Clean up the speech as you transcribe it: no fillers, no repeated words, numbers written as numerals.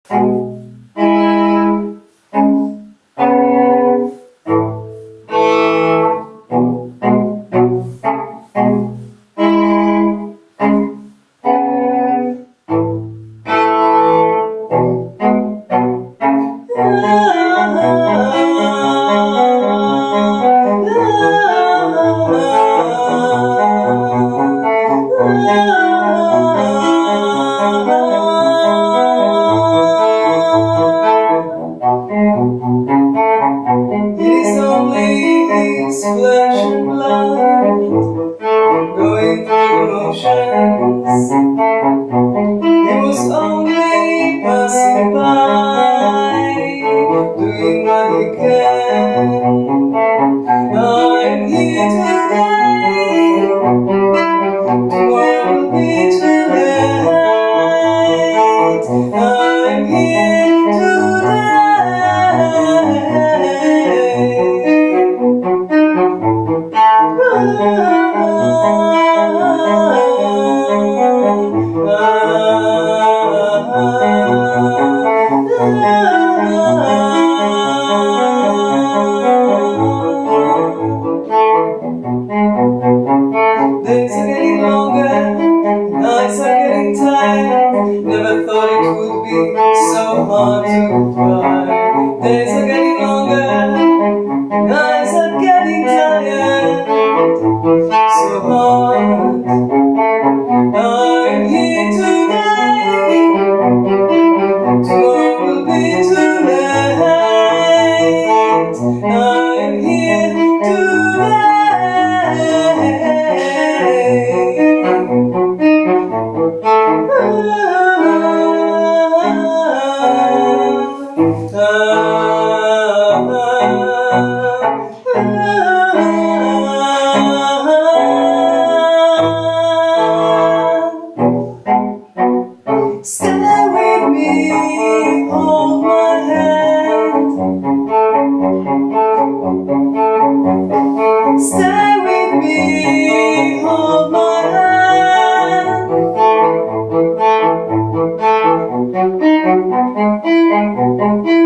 His flesh and blood going through motions. He was only passing by, doing what he can. I'm here today, tomorrow will be too late. I'm here today. Days are getting longer, nights are getting tired. Never thought it would be so hard to cry. Days are getting longer, nights are getting tired. So hard. I'm here today, tomorrow will be too late. I'm here today. Stay with me, hold my hand. Stay with me, hold my hand.